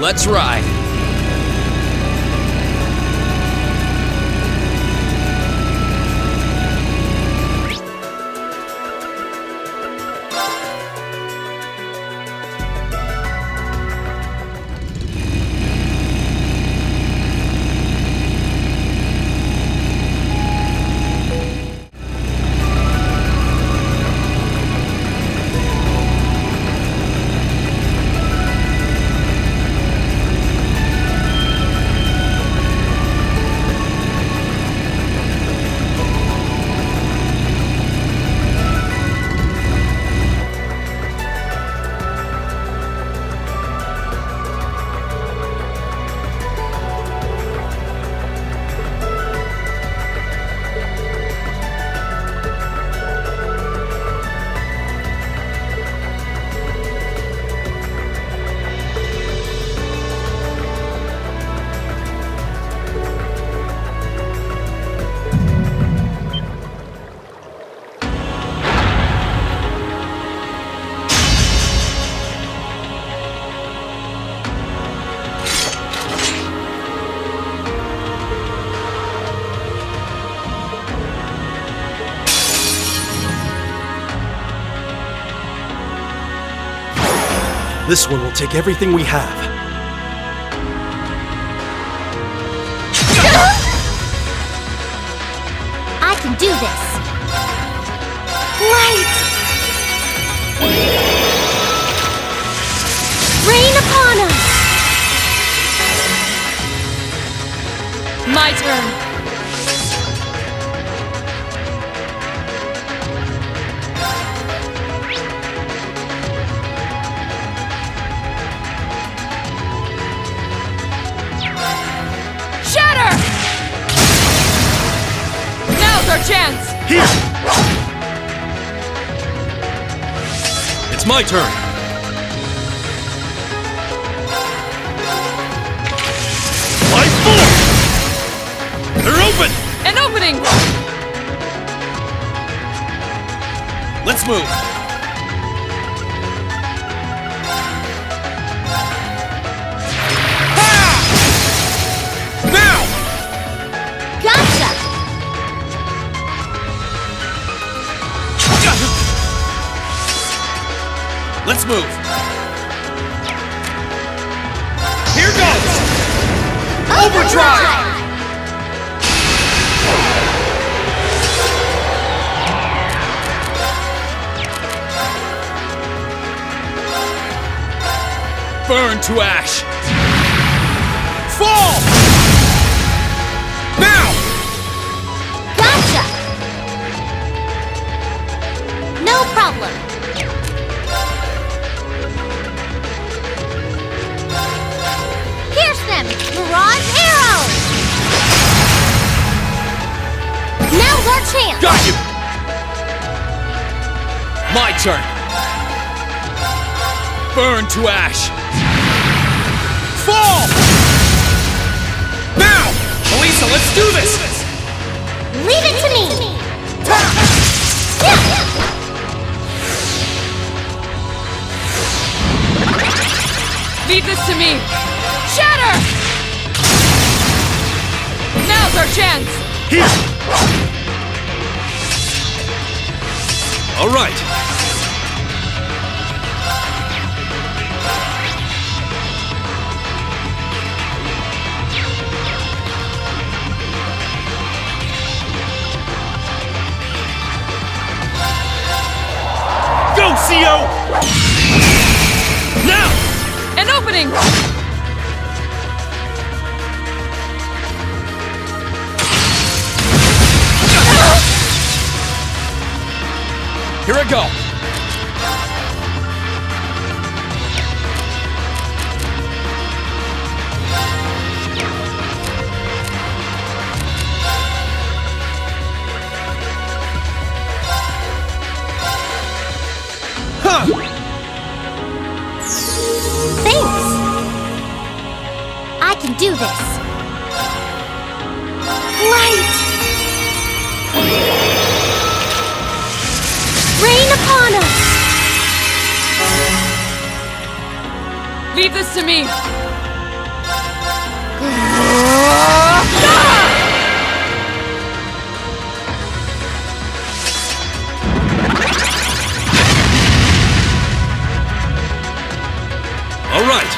Let's ride. This one will take everything we have. I can do this. Light! Rain upon us! My turn. Our chance! Here! It's my turn! Life force! They're open! An opening! Let's move! Ha! Now! Gotcha! Let's move! Here goes! Overdrive! Burn to ash! Fall! Now! Gotcha! No problem. Pierce them! Mirage arrow! Now's our chance! Got you! My turn! Burn to ash! Fall! Now! Elisa, let's do this! Leave it to me! Leave this to me! Shatter! Now's our chance! Here! All right! Go, CO! Now! An opening! Here I go! Huh! Thanks! I can do this. Light! Rain upon us! Leave this to me! All right.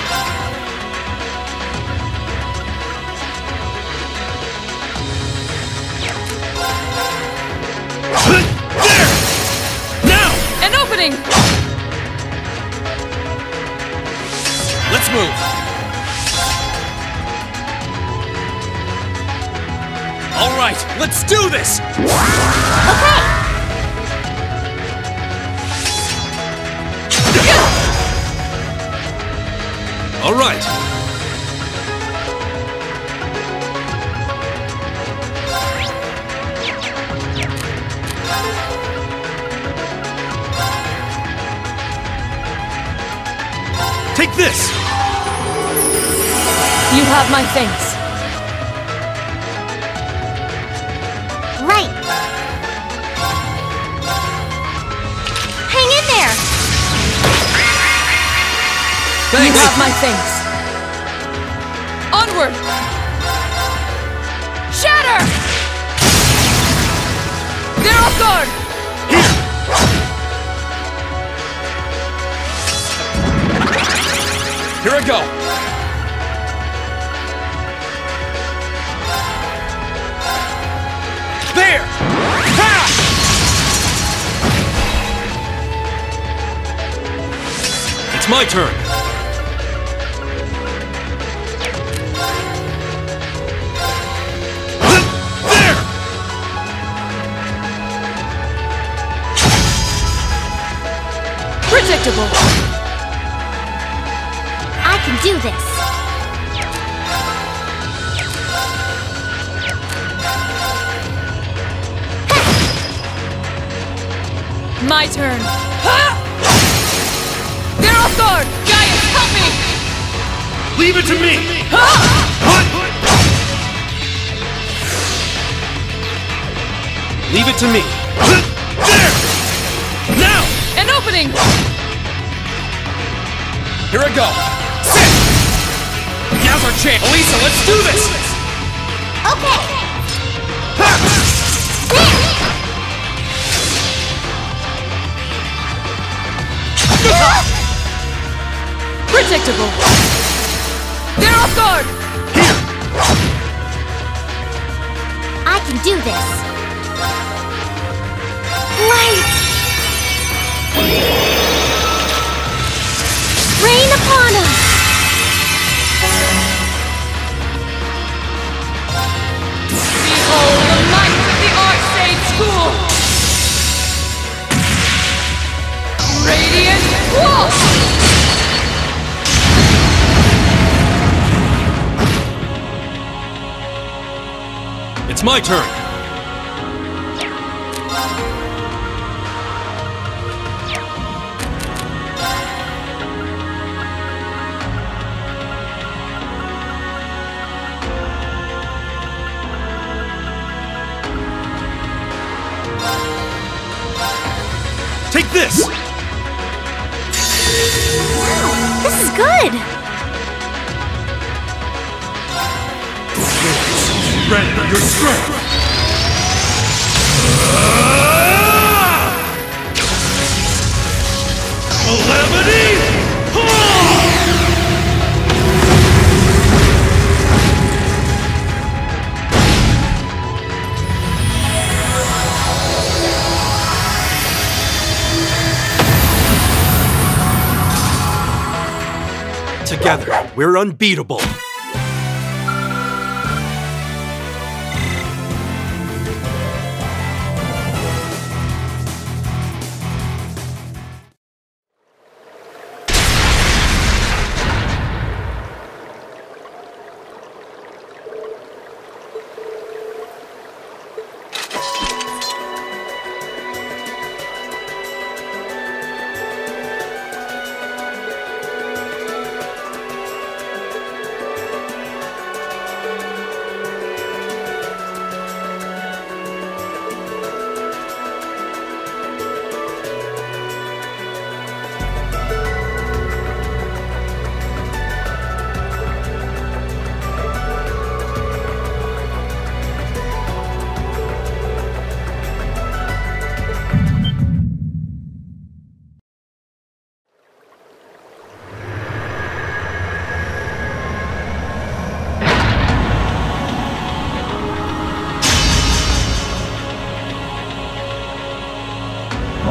There! Now! An opening! Let's move. All right, let's do this! Okay. All right. Take this! You have my thanks. Right. Hang in there. You Thanks! have my thanks. Onward! Shatter! They're off guard! Here I go! There! Ha! It's my turn! There! Predictable. I can do this. My turn. Ha! They're off guard! Gaius, help me! Leave it to me! Leave it to me! There! Now! An opening! Here I go! Sit! Now's our chance! Elisa, let's do this! Okay. Ha! Predictable. They're off guard! I can do this. Light. Rain upon us. Behold the might of the Archsage School! Radiant Walk! It's my turn! Take this! Wow, this is good. Render your strength! Calamity! Together, we're unbeatable!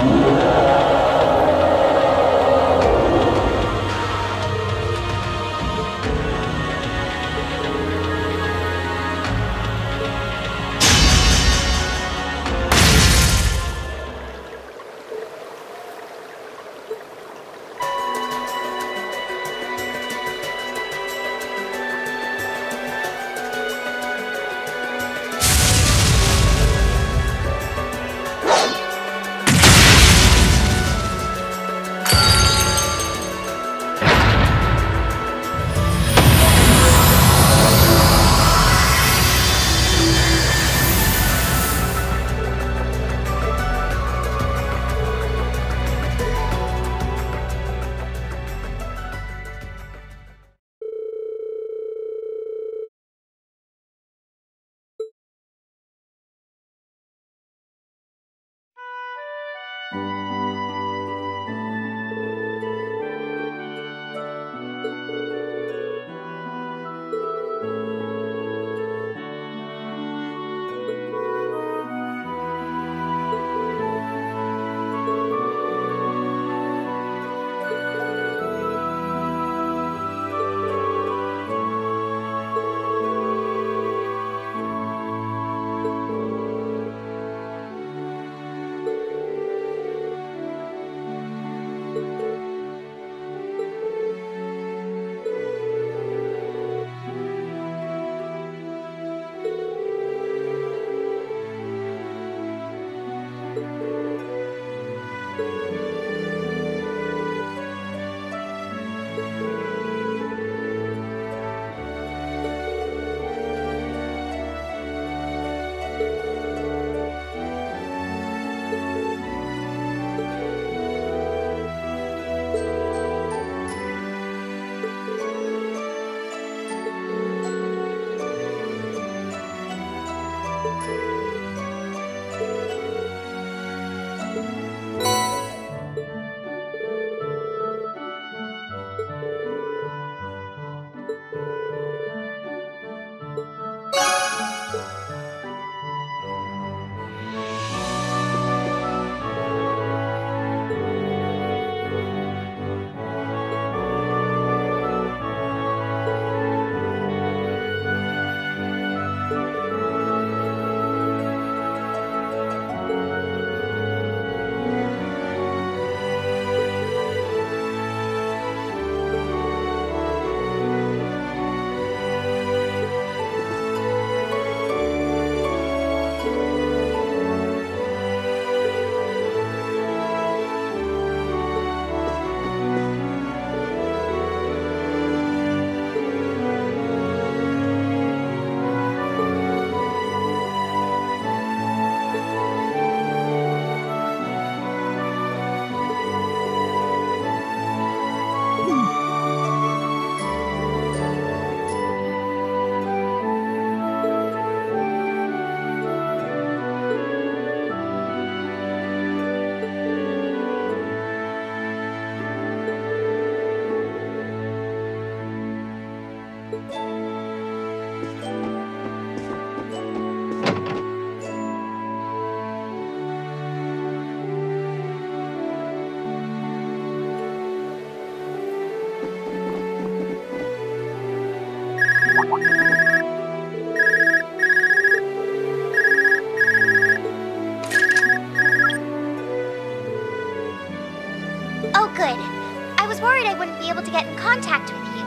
able to get in contact with you.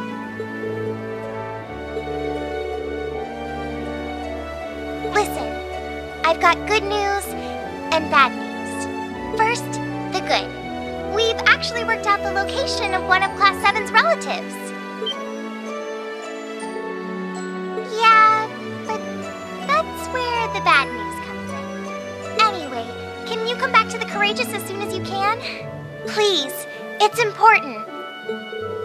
Listen, I've got good news and bad news. First, the good. We've actually worked out the location of one of Class 7's relatives. Yeah, but that's where the bad news comes in. Anyway, can you come back to the Courageous as soon as you can? Please, it's important.